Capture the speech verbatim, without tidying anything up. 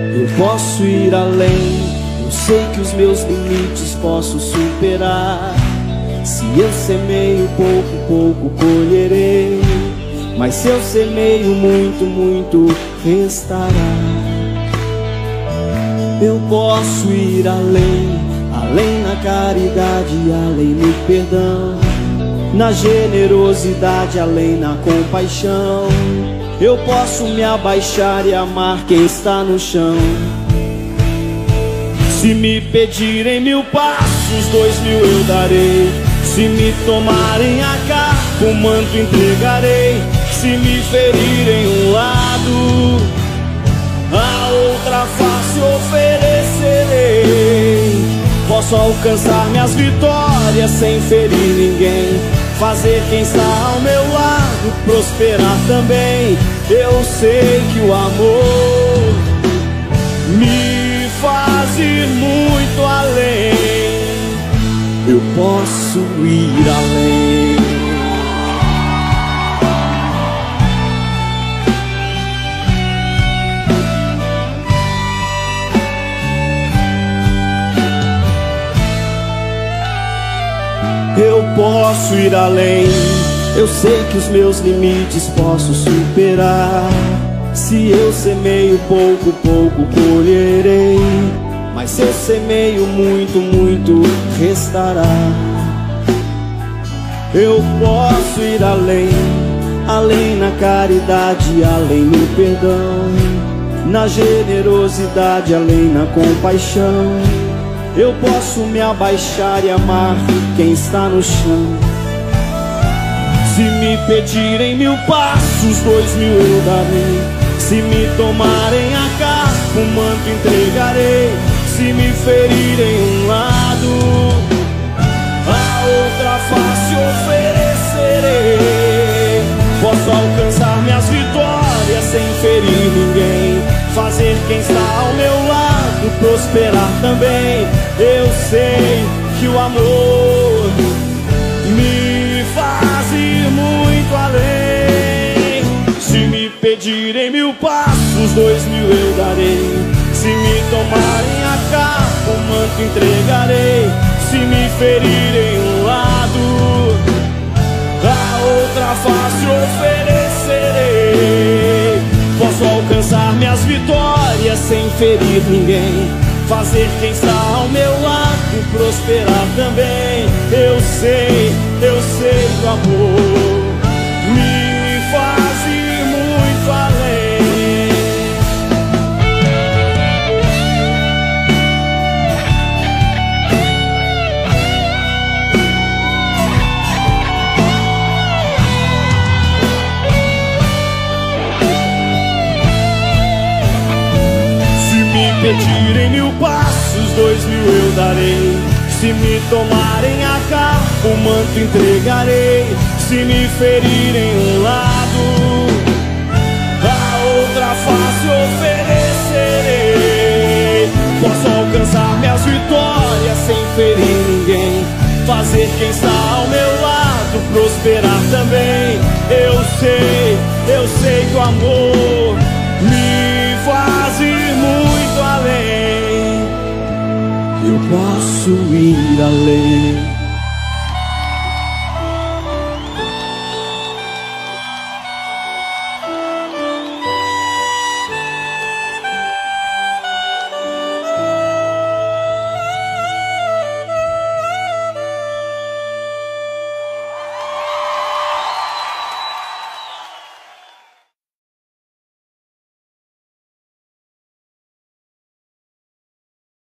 Eu posso ir além, eu sei que os meus limites posso superar. Se eu semeio pouco, pouco colherei, mas se eu semeio muito, muito restará. Eu posso ir além, além na caridade, além no perdão, na generosidade, além na compaixão. Eu posso me abaixar e amar quem está no chão. Se me pedirem mil passos, dois mil eu darei. Se me tomarem a capa, o manto entregarei. Se me ferirem um lado, a outra face oferecerei. Posso alcançar minhas vitórias sem ferir ninguém, fazer quem está ao meu lado prosperar também. Eu sei que o amor me faz ir muito além. Eu posso ir além. Eu posso ir além, eu sei que os meus limites posso superar. Se eu semeio pouco, pouco colherei, mas se eu semeio muito, muito restará. Eu posso ir além, além na caridade, além no perdão, na generosidade, além na compaixão. Eu posso me abaixar e amar quem está no chão. Se me pedirem mil passos, dois mil eu darei. Se me tomarem a capa, o manto entregarei. Se me ferirem um lado, a outra face oferecerei. Posso alcançar minhas vitórias sem ferir ninguém, fazer quem está ao meu lado prosperar também. Eu sei que o amor me faz ir muito além. Se me pedirem mil passos, dois mil eu darei. Se me tomarem a capa, o manto entregarei. Se me ferirem um lado, a outra face oferecerei. Posso alcançar minhas vitórias sem ferir ninguém, fazer quem está ao meu lado prosperar também. Eu sei, eu sei que o amor me faz ir muito além. Se me pedirem mil passos, dois mil eu darei. Se me tomarem a capa, o manto entregarei. Se me ferirem um lado, a outra face oferecerei. Posso alcançar minhas vitórias sem ferir ninguém, fazer quem está ao meu lado prosperar também. Eu sei, eu sei que o amor me faz ir muito além. Eu posso ir além.